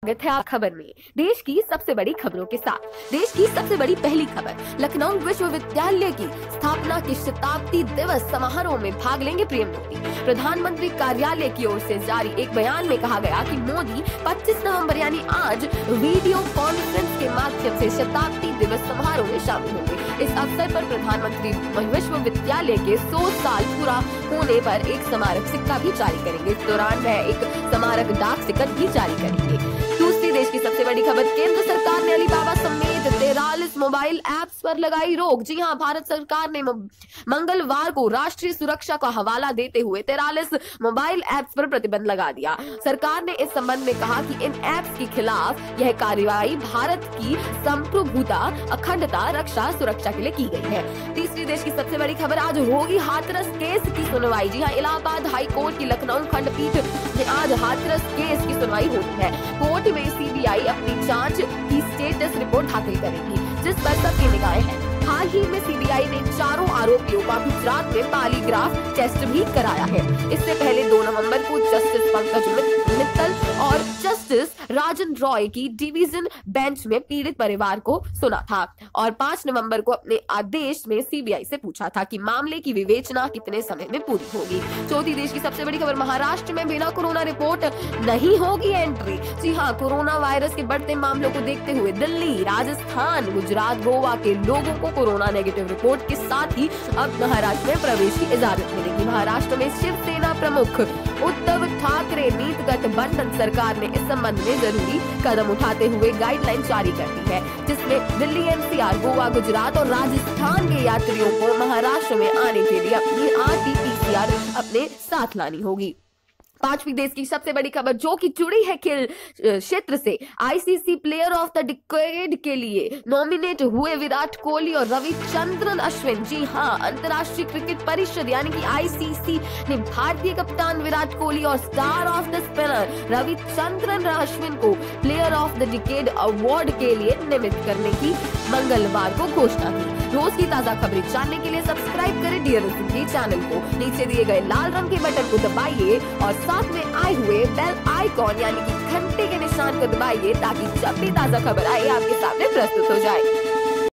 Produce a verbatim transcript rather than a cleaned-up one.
स्वागत है आप खबर में। देश की सबसे बड़ी खबरों के साथ देश की सबसे बड़ी पहली खबर, लखनऊ विश्वविद्यालय की स्थापना के शताब्दी दिवस समारोह में भाग लेंगे पीएम मोदी। प्रधानमंत्री कार्यालय की ओर से जारी एक बयान में कहा गया कि मोदी पच्चीस नवंबर यानी आज वीडियो कॉन्फ्रेंस के माध्यम से शताब्दी दिवस समारोह में शामिल होंगे। इस अवसर पर प्रधानमंत्री विश्वविद्यालय के सौ साल पूरा होने पर एक स्मारक सिक्का भी जारी करेंगे। इस दौरान वह एक स्मारक डाक टिकट भी जारी करेंगे। दूसरी देश की सबसे बड़ी खबर, केंद्र सरकार ने अलीबाबा समेत तैंतालीस मोबाइल ऐप्स पर लगाई रोक। जी हां, भारत सरकार ने मंगलवार को राष्ट्रीय सुरक्षा का हवाला देते हुए तैंतालीस मोबाइल ऐप्स पर प्रतिबंध लगा दिया। सरकार ने इस संबंध में कहा कि इन ऐप्स के खिलाफ यह कार्रवाई भारत की संप्रभुता, अखंडता, रक्षा, सुरक्षा के लिए की गई है। तीसरी देश की सबसे बड़ी खबर, आज होगी हाथरस केस की सुनवाई। जी हां, इलाहाबाद हाई कोर्ट की लखनऊ खंडपीठ में आज हाथरस केस की सुनवाई होनी है। कोर्ट में सीबीआई अपनी जांच की स्टेटस रिपोर्ट दाखिल करेगी, जिस पर सबकी निगाहें हैं। हाल ही में सीबीआई ने चारों आरोपियों का गुजरात में पॉलीग्राफ टेस्ट भी कराया है। इससे पहले दो नवंबर को जस्टिस पंकज मित्तल और जस्टिस राजन रॉय की डिवीजन बेंच में पीड़ित परिवार को सुना था और पांच नवंबर को अपने आदेश में सीबीआई से पूछा था कि मामले की विवेचना कितने समय में पूरी होगी। चौथी देश की सबसे बड़ी खबर, महाराष्ट्र में बिना कोरोना रिपोर्ट नहीं होगी एंट्री। जी हाँ, कोरोना वायरस के बढ़ते मामलों को देखते हुए दिल्ली, राजस्थान, गुजरात, गोवा के लोगों को कोरोना नेगेटिव रिपोर्ट के साथ ही अब महाराष्ट्र में प्रवेश की इजाजत मिलेगी। महाराष्ट्र में शिवसेना प्रमुख उद्धव ठाकरे नीति गठबंधन सरकार ने इस संबंध में जरूरी कदम उठाते हुए गाइडलाइन जारी कर दी है, जिसमें दिल्ली, एनसीआर, गोवा, गुजरात और राजस्थान के यात्रियों को महाराष्ट्र में आने के लिए अपनी आरटीपीसीआर अपने साथ लानी होगी। पांचवी देश की सबसे बड़ी खबर, जो कि जुड़ी है खेल क्षेत्र से, ICC player of the decade के लिए नॉमिनेट हुए विराट कोहली और रविचंद्रन अश्विन। जी हां, अंतर्राष्ट्रीय क्रिकेट परिषद यानी कि आईसीसी ने भारतीय कप्तान विराट कोहली और star of the spinner Ravichandran Ashwin को player of the decade award के लिए नियमित करने की मंगलवार को घोषणा की। रोज की ताजा खबरें जानने के लिए सब्सक्राइब करें डियर टीवी चैनल को। नीचे दिए गए लाल रंग के बटन को दबाइए और साथ में आए हुए बेल आइकॉन यानी कि घंटे के निशान को दबाइए, ताकि जब भी ताजा खबर आए आपके सामने प्रस्तुत हो जाए।